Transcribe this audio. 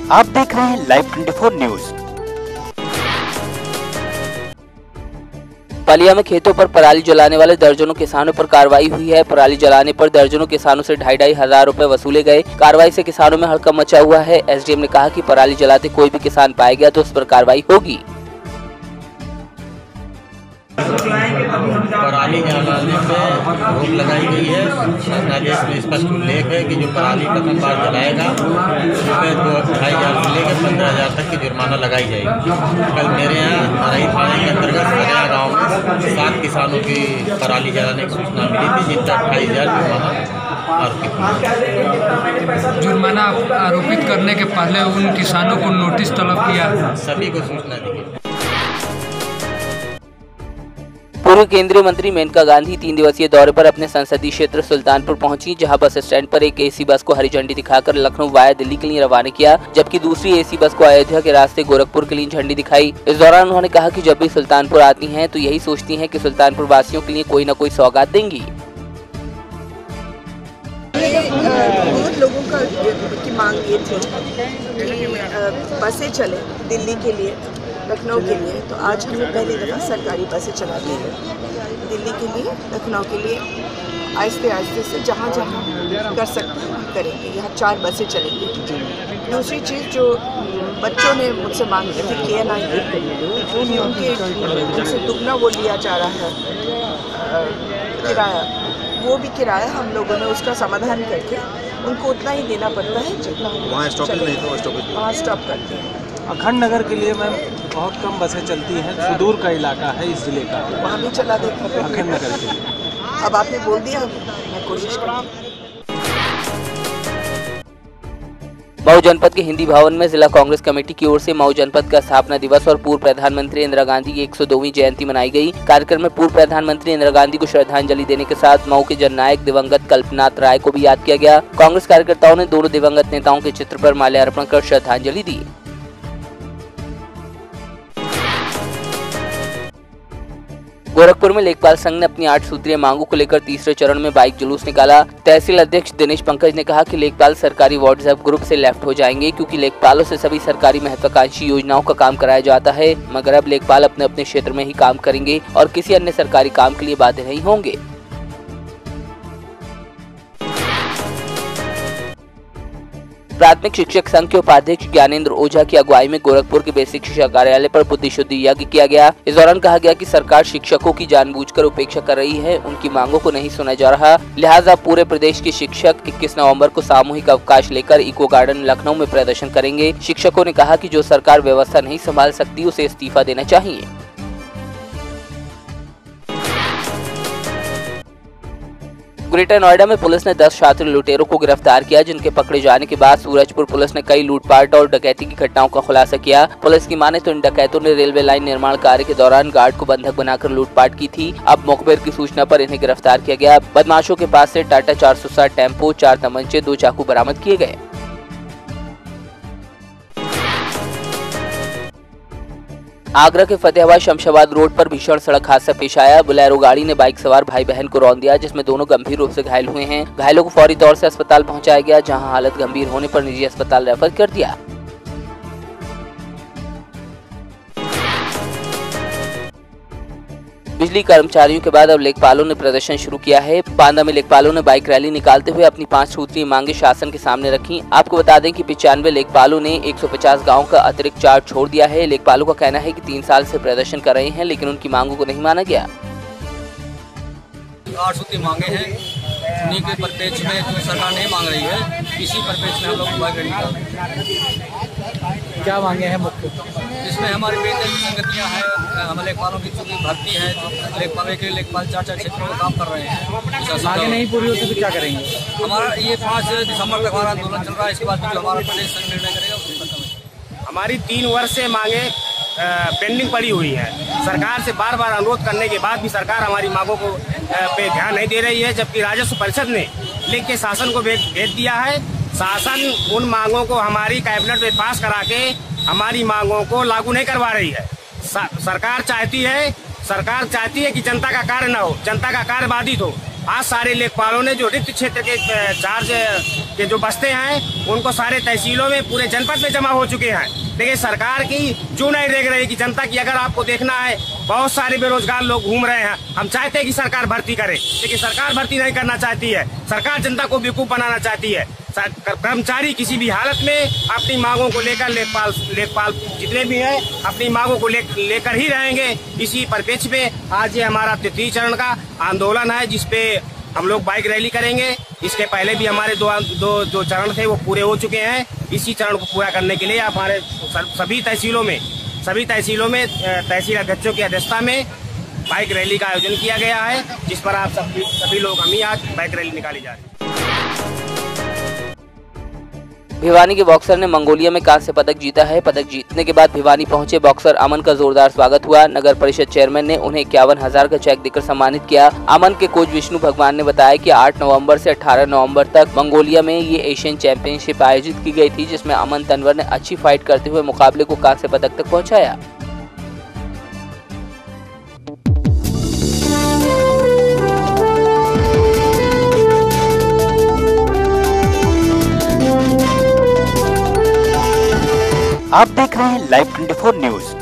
आप देख रहे हैं लाइव 24 न्यूज। बलिया में खेतों पर पराली जलाने वाले दर्जनों किसानों पर कार्रवाई हुई है। पराली जलाने पर दर्जनों किसानों से 2,500 रुपए वसूले गए। कार्रवाई से किसानों में हड़कंप मचा हुआ है। एसडीएम ने कहा कि पराली जलाते कोई भी किसान पाया गया तो उस पर कार्रवाई होगी। पराली जलाने पे रोक लगाई गई है। आदेश में स्पष्ट उल्लेख है कि जो पराली प्रथम बार जलाएगा उसमें 2,500 से लेकर 15,000 तक की जुर्माना लगाई जाएगी। कल मेरे यहाँ मरई थाने के अंतर्गत सरिया गाँव में 7 किसानों की पराली जलाने की सूचना मिली थी, जिनका 2,500 जुर्माना आरोपित करने के पहले उन किसानों को नोटिस तलब किया, सभी को सूचना दी। पूर्व केंद्रीय मंत्री मेनका गांधी 3 दिवसीय दौरे पर अपने संसदीय क्षेत्र सुल्तानपुर पहुंची, जहां बस स्टैंड पर एक एसी बस को हरी झंडी दिखाकर लखनऊ वाया दिल्ली के लिए रवाना किया, जबकि दूसरी एसी बस को अयोध्या के रास्ते गोरखपुर के लिए झंडी दिखाई। इस दौरान उन्होंने कहा कि जब भी सुल्तानपुर आती हैं तो यही सोचती हैं कि सुल्तानपुर वासियों के लिए कोई न कोई सौगात देंगी। बहुत लोगों की मांग ये थी कि बसें चले दिल्ली के लिए, लखनऊ के लिए, तो आज हमने पहली दफ़ा सरकारी बसें चला दी है दिल्ली के लिए, लखनऊ के लिए। आहिस्ते आहिस्ते से जहाँ जहाँ कर सकते हैं करेंगे। यहाँ 4 बसें चलेंगी। दूसरी चीज़ जो बच्चों ने मुझसे मांग की थी KNI उनसे दुगना वो लिया जा रहा है किराया, वो भी किराया हम लोगों ने उसका समाधान करके उनको उतना ही देना पड़ता है जितना वहाँ स्टॉप नहीं था, वहाँ स्टॉप करते हैं। अखंड नगर के लिए मैम बहुत कम बसें चलती हैं, सुदूर का इलाका है इस जिले का, वहाँ भी चला देता है अखंड नगर के लिए। अब आपने बोल दिया, मैं कोशिश करूँगी। मऊ जनपद के हिंदी भवन में जिला कांग्रेस कमेटी की ओर से मऊ जनपद का स्थापना दिवस और पूर्व प्रधानमंत्री इंदिरा गांधी की 102वीं जयंती मनाई गई। कार्यक्रम में पूर्व प्रधानमंत्री इंदिरा गांधी को श्रद्धांजलि देने के साथ मऊ के जननायक दिवंगत कल्पनाथ राय को भी याद किया गया। कांग्रेस कार्यकर्ताओं ने दोनों दिवंगत नेताओं के चित्र पर माल्यार्पण कर श्रद्धांजलि दी। गोरखपुर में लेखपाल संघ ने अपनी 8 सूत्रीय मांगों को लेकर तीसरे चरण में बाइक जुलूस निकाला। तहसील अध्यक्ष दिनेश पंकज ने कहा कि लेखपाल सरकारी व्हाट्सएप ग्रुप से लेफ्ट हो जाएंगे, क्योंकि लेखपालों से सभी सरकारी महत्वाकांक्षी योजनाओं का काम कराया जाता है, मगर अब लेखपाल अपने अपने क्षेत्र में ही काम करेंगे और किसी अन्य सरकारी काम के लिए बाध्य नहीं होंगे। प्राथमिक शिक्षक संघ के उपाध्यक्ष ज्ञानेंद्र ओझा की अगुवाई में गोरखपुर के बेसिक शिक्षा कार्यालय पर बुद्धि शुद्धि यज्ञ किया गया। इस दौरान कहा गया कि सरकार शिक्षकों की जानबूझकर उपेक्षा कर रही है, उनकी मांगों को नहीं सुना जा रहा, लिहाजा पूरे प्रदेश के शिक्षक 21 नवंबर को सामूहिक अवकाश लेकर इको गार्डन लखनऊ में प्रदर्शन करेंगे। शिक्षकों ने कहा कि जो सरकार व्यवस्था नहीं संभाल सकती उसे इस्तीफा देना चाहिए। ग्रेटर नोएडा में पुलिस ने 10 छात्र लुटेरों को गिरफ्तार किया, जिनके पकड़े जाने के बाद सूरजपुर पुलिस ने कई लूटपाट और डकैती की घटनाओं का खुलासा किया। पुलिस की माने तो इन डकैतों ने रेलवे लाइन निर्माण कार्य के दौरान गार्ड को बंधक बनाकर लूटपाट की थी। अब मुखबिर की सूचना पर इन्हें गिरफ्तार किया गया। बदमाशों के पास से टाटा 460 टेम्पो, 4 तमंचे, 2 चाकू बरामद किए गए। आगरा के फतेहाबाद शमशाबाद रोड पर भीषण सड़क हादसा पेश आया। बोलेरो गाड़ी ने बाइक सवार भाई बहन को रौंद दिया, जिसमें दोनों गंभीर रूप से घायल हुए हैं। घायलों को फौरी तौर से अस्पताल पहुंचाया गया, जहां हालत गंभीर होने पर निजी अस्पताल रेफर कर दिया। बिजली कर्मचारियों के बाद अब लेखपालों ने प्रदर्शन शुरू किया है। बांदा में लेखपालों ने बाइक रैली निकालते हुए अपनी 5 सूत्रीय मांगे शासन के सामने रखी। आपको बता दें कि 95 लेखपालों ने 150 गांवों का अतिरिक्त चार्ज छोड़ दिया है। लेखपालों का कहना है कि 3 साल से प्रदर्शन कर रहे हैं, लेकिन उनकी मांगों को नहीं माना गया। 8 सूत्रीय मांगे हैं, उन्हीं के परिप्रेक्ष्य में जो सरकार नहीं मांग रही है, इसी परिप्रेक्ष्य में हम लोग बाइक रैली निकाल रहे हैं। क्या मांगे हैं मुख्य? इसमें हमारी वेतन की संगतियाँ हैं, हम लेखपालों की चूँकि भर्ती है, जो लेखपाल के लेखपाल 4-4 क्षेत्रों में काम कर रहे हैं। मांगे नहीं पूरी होती तो क्या करेंगे? हमारा ये 5 दिसंबर तक हमारा आंदोलन चल रहा है। इसके बाद जो हमारा प्रदेश संघ निर्णय करेगा उसके बाद हमारी 3 वर्ष से मांगे पेंडिंग पड़ी हुई है। सरकार से बार बार अनुरोध करने के बाद भी सरकार हमारी मांगों को पे ध्यान नहीं दे रही है, जबकि राजस्व परिषद ने लिख के शासन को भेज दिया है। शासन उन मांगों को हमारी कैबिनेट में पास करा के हमारी मांगों को लागू नहीं करवा रही है। सरकार चाहती है कि जनता का कार्य न हो, जनता का कार्य बाधित हो। आज सारे लेखपालों ने जो रिक्त क्षेत्र के चार्ज के जो बस्ते हैं उनको सारे तहसीलों में पूरे जनपद में जमा हो चुके हैं। देखिए सरकार की जो नहीं देख रही कि जनता की अगर आपको देखना है, बहुत सारे बेरोजगार लोग घूम रहे हैं। हम चाहते हैं कि सरकार भर्ती करे, लेकिन सरकार भर्ती नहीं करना चाहती है। सरकार जनता को बेवकूफ बनाना चाहती है। कर्मचारी किसी भी हालत में अपनी मांगों को लेकर लेखपाल जितने भी हैं अपनी मांगों को लेकर ही रहेंगे। इसी परिप्रेक्ष्य में आज ये हमारा 33 चरण का आंदोलन है, जिसपे हम लोग बाइक रैली करेंगे। इसके पहले भी हमारे दो चरण थे वो पूरे हो चुके हैं। इसी चरण को पूरा करने के लिए हमारे सभी तहसीलों में तहसील अध्यक्षों की अध्यक्षता में बाइक रैली का आयोजन किया गया है, जिस पर आप सभी लोग हम ही आज बाइक रैली निकाली जा रही है। भिवानी के बॉक्सर ने मंगोलिया में कांस्य पदक जीता है। पदक जीतने के बाद भिवानी पहुंचे बॉक्सर अमन का जोरदार स्वागत हुआ। नगर परिषद चेयरमैन ने उन्हें 51,000 का चेक देकर सम्मानित किया। अमन के कोच विष्णु भगवान ने बताया कि 8 नवंबर से 18 नवंबर तक मंगोलिया में ये एशियन चैंपियनशिप आयोजित की गई थी, जिसमें अमन तनवर ने अच्छी फाइट करते हुए मुकाबले को कांस्य पदक तक पहुँचाया। आप देख रहे हैं लाइव 24 न्यूज।